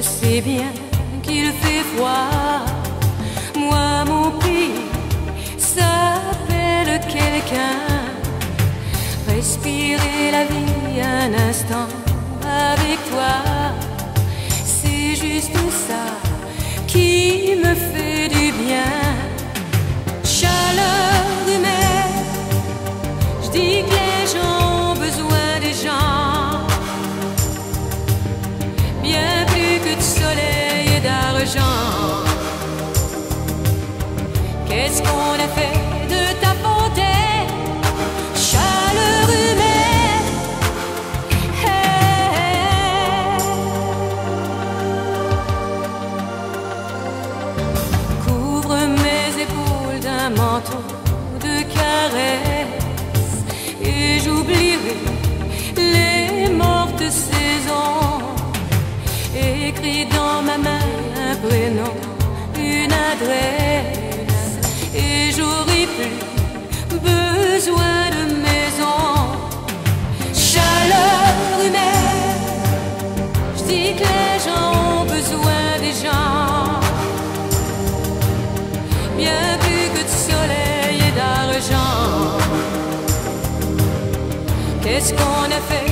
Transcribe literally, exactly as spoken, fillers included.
sais bien qu'il fait froid. Moi, mon pays s'appelle quelqu'un. Respirer la vie un instant avec toi, c'est juste ça qui me fait du bien. Chaleur humaine, je dis que les gens ont besoin des gens, bien plus que de soleil et d'argent. Qu'est-ce qu'on a fait de ta fontaine, chaleur humaine? Hey. Couvre mes épaules d'un manteau de caresses et j'oublierai les mortes saisons. Écrit dans ma main un prénom, une adresse, et j'aurai plus besoin de maison. Chaleur humaine, je dis que les gens ont besoin des gens, bien plus que de soleil et d'argent. Qu'est-ce qu'on a fait